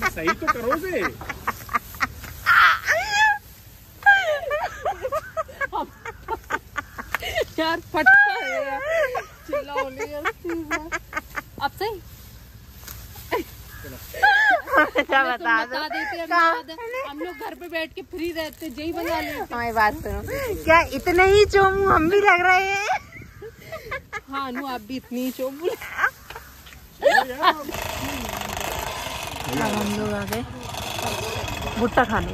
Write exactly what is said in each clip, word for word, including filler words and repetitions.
सही तो करोगे। यार फटका है यार, चिल्लाओ नहीं अब सही। क्या बता बता देते हम लोग घर पे बैठ के फ्री रहते, यही बना लेते। हमारी बात सुनो, क्या इतने ही चोमू हम भी लग रहे हैं? हाँ नु आप भी इतनी ही चोमू। अब हम लोग आ गए भुट्टा खाने।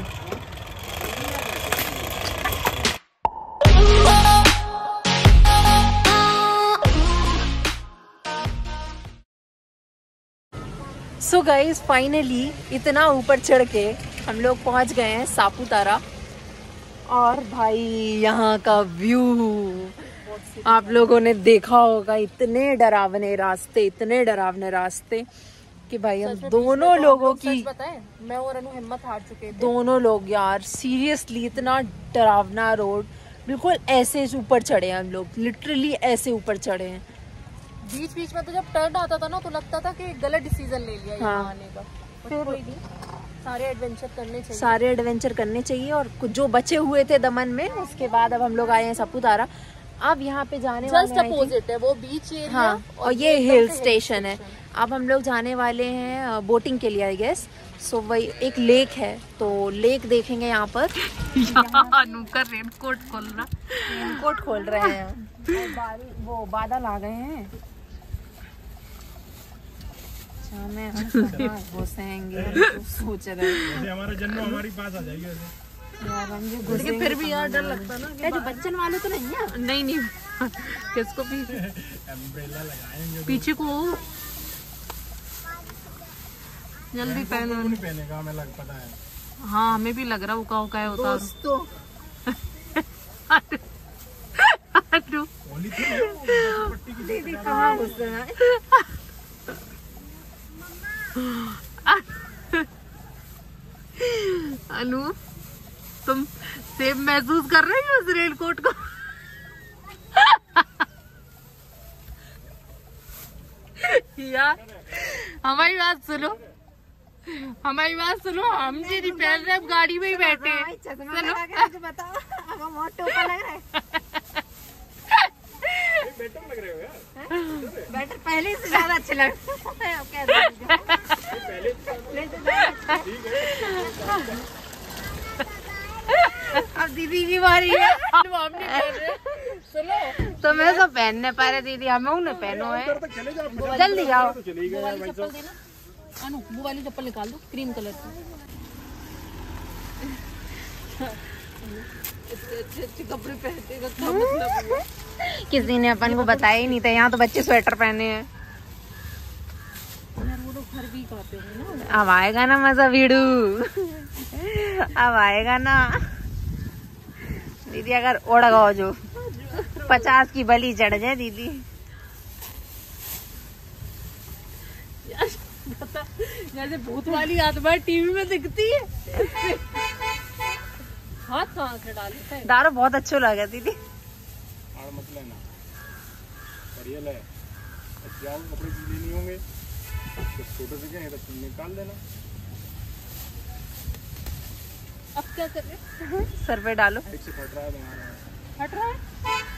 सो गाइस फाइनली इतना ऊपर चढ़ के हम लोग पहुंच गए हैं सापुतारा। और भाई यहाँ का व्यू आप लोगों ने देखा होगा, इतने डरावने रास्ते, इतने डरावने रास्ते कि भाई हम दोनों लोगों की, मैं और अनु हिम्मत हार चुके थे दोनों लोग यार सीरियसली, इतना डरावना रोड, बिल्कुल ऐसे ऊपर चढ़े हैं हम लोग, लिटरली ऐसे ऊपर चढ़े हैं। बीच बीच में तो जब टर्न आता था ना तो लगता था कि गलत डिसीजन ले लिया यहाँ हाँ। आने का। फिर कोई नहीं, सारे एडवेंचर करने चाहिए, सारे एडवेंचर करने चाहिए। और कुछ जो बचे हुए थे दमन में, उसके बाद अब हम लोग आए हैं सापुतारा। अब यहाँ पे जाने वाले जस्ट अपोजिट है वो बीच एरिया। हाँ, और, और ये हिल स्टेशन है। अब हम लोग जाने वाले हैं बोटिंग के लिए आई गेस। सो वही एक लेक है, तो लेक देखेंगे यहाँ पर। अनूका रेनकोट खोल रहा रेनकोट खोल रहे हैं। बाल, वो बादल आ गए हैं। में घुसेंगे तो सोच रहे हैं हमारा जन्म हमारी पास आ जाएगी यार, हम भी लेकिन फिर भी यार डर लगता ना कि जो बच्चन वाले तो नहीं है। नहीं नहीं किसको भी अम्ब्रेला लगाएंगे पीछे को जल्दी पहनो। नहीं पहनेगा हमें लग पता है। हाँ हमें भी लग रहा वो का क्या होता है दोस्तों। दीदी कहाँ घुस रहा है? अनु तुम सेफ महसूस कर रहे हो उस रेनकोट को? यार हमारी बात सुनो, हमारी बात सुनो, हम जी नहीं पहन रहे, अब गाड़ी में ही बैठे हैं। चलो बताओ, अब हम और टोपा लग रहा है। बेटर लग रहे हो यार। बेटर पहले से ज्यादा अच्छे लग रहे हैं। अब दीदी की बारी है। सुनो तो मैं सब पहनने पा रहे दीदी, हम लोग ने पहनो है। जल्दी आओ। वो वाली चप्पल देना अनु, वो वाली चप्पल निकाल दो क्रीम कलर की। इतने अच्छे अच्छे कपड़े पहनते का क्या मतलब हुआ? किसी ने अपन को बताया ही नहीं था, यहाँ तो बच्चे स्वेटर पहने हैं। यार वो लोग घर भी खाते होंगे ना। अब आएगा ना मजा वीडू, अब आएगा ना दीदी। अगर उड़ गओ जो पचास की बलि चढ़ जाए दीदी। जैसे भूत वाली आत्मा टीवी में दिखती है। हाथ कहाँ से डालते हैं? दारू बहुत अच्छा लगा दीदी। और मत लेना, परियल है, जाओ कपड़े गीले नहीं होंगे तो छोटे से क्या तो निकाल देना। अब क्या कर रहे? सर पे डालो। एक से फट रहा है तुम्हारा। हट रहा है?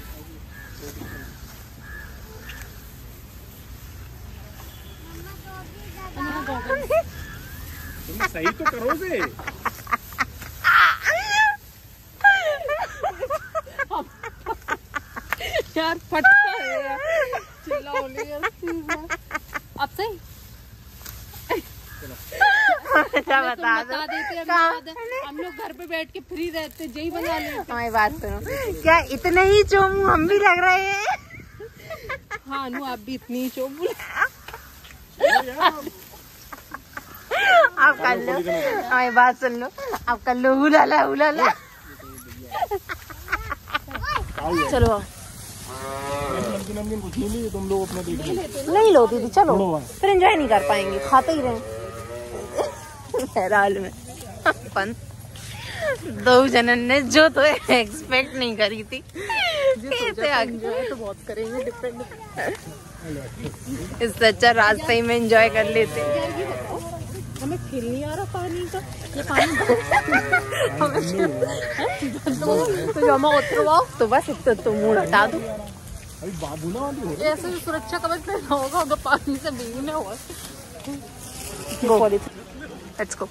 तुम सही तो करोगे। यार फटका है यार, चिल्लाओ नहीं अब सही। क्या बता बता देते हम लोग घर पे बैठ के फ्री रहते, यही बना लेते। हमारी बात सुनो, क्या इतने ही चोमू हम भी लग रहे हैं? हाँ नु आप भी इतनी ही चोमू। आप कर लो, हमारी बात सुन लो, आप कर लो हुलाला हुलाला। चलो कुछ नहीं लिए तुम लोग अपना देख लो। नहीं लो दीदी, चलो फिर एंजॉय नहीं कर पाएंगे, खाते ही रहे। बहरहाल में पंत दो जनन ने जो तो एक्सपेक्ट नहीं करी थी, एंजॉय तो बहुत करेंगे डिपेंड। इससे अच्छा रास्ते ही में एंजॉय कर लेते। हमें फील नहीं आ रहा पानी का, ये पानी हमें तो जमा उतरवाओ तो बस इतना तो मुंह हटा दो। अभी बाबू ना वाली हो रही ऐसे सुरक्षा कवच पहना होगा अगर पानी से भीगना हुआ। Let's go.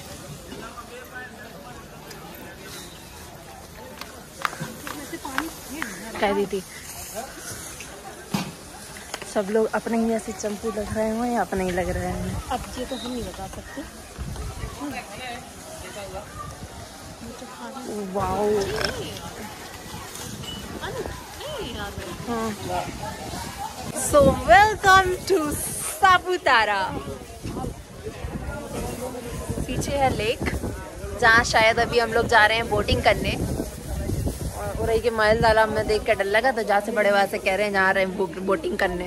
कह दी थी सब लोग अपने ही ऐसे चंपू लग रहे हैं या अपने ही लग रहे हैं, अब ये तो हम नहीं बता सकते। Wow so welcome to Saputara. पीछे है लेक जहाँ शायद अभी हम लोग जा रहे हैं बोटिंग करने। और उरई के माइल तालाब में देख कर डर लगा तो जहाँ से बड़े बात से कह रहे हैं जा रहे हैं बोटिंग करने।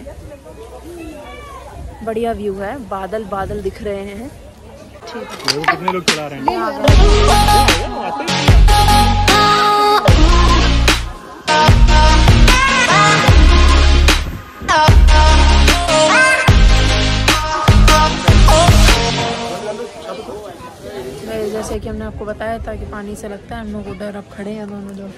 बढ़िया व्यू है, बादल बादल दिख रहे हैं। ठीक है, कितने लोग चला रहे हैं? जैसे कि हमने आपको बताया था कि पानी से लगता है हम लोग को डर। अब खड़े हैं दोनों लोग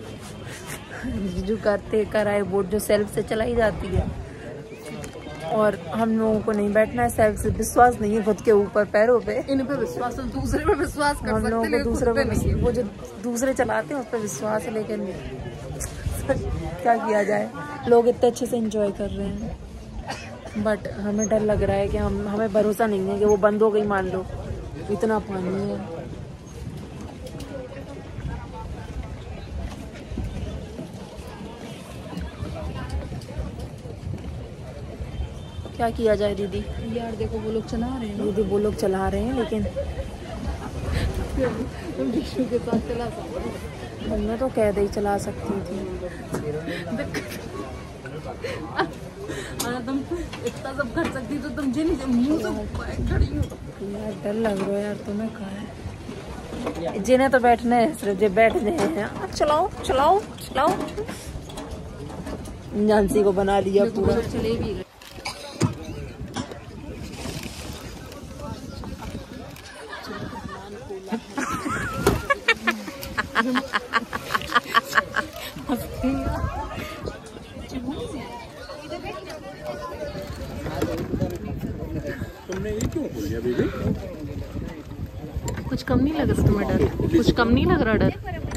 जो करते कराए बोट जो सेल्फ से चलाई जाती है, और हम लोगों को नहीं बैठना है। सेल्फ से विश्वास नहीं है खुद के ऊपर पैरों पे, इन पे विश्वास है, दूसरे पे विश्वास कर हम लोगों को दूसरे पे वो जो दूसरे चलाते हैं उस पर विश्वास है, लेकिन क्या किया जाए, लोग इतने अच्छे से एंजॉय कर रहे हैं। बट हमें डर लग रहा है कि हम हमें भरोसा नहीं है कि वो बंद हो गई, मान लो इतना पानी है। क्या किया जाए दीदी? यार देखो वो लोग चला रहे हैं, दीदी वो लोग चला रहे हैं, लेकिन तुम विष्णु के साथ चला सकते हो। मैं तो कह दे चला सकती थी। अगर तुम इतना सब कर सकती तो तुम जिन मुंह से खड़ी हो। यार डर लग रहा है यार, तुम्हें कहा है जिन्हें तो बैठना है, सिर्फ जो बैठ रहे हैं। चलाओ चलाओ चलाओ। झांसी को बना लिया पूरा। चले भी गए। तुमने ये क्यों बोल दिया बीबी? कुछ कम नहीं लग रहा तुम्हें डर? कुछ कम नहीं लग रहा डर?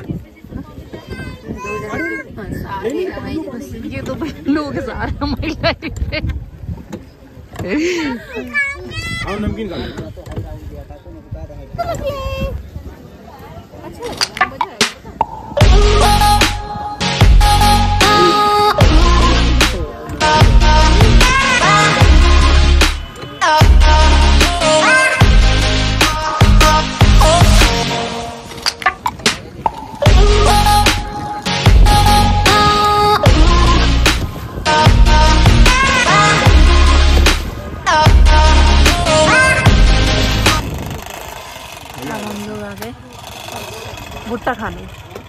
ये तो लोग सारे हमारी लाइफ पे। हाँ नमकीन खा लो। भुट्टा खाने।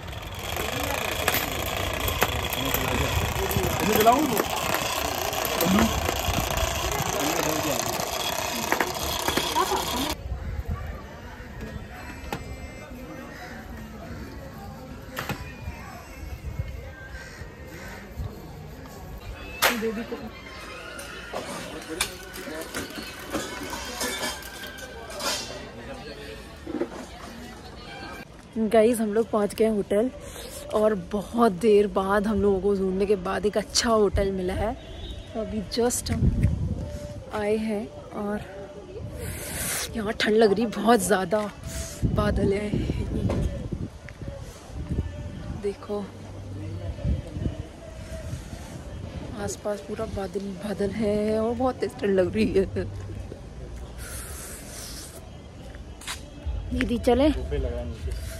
गाइस हम लोग पहुंच गए होटल, और बहुत देर बाद हम लोगों को ढूंढने के बाद एक अच्छा होटल मिला है। तो अभी जस्ट हम आए हैं, और यहाँ ठंड लग रही बहुत ज़्यादा। बादल है, देखो आसपास पूरा बादल बादल है, और बहुत तेज ठंड लग रही है। दीदी चले?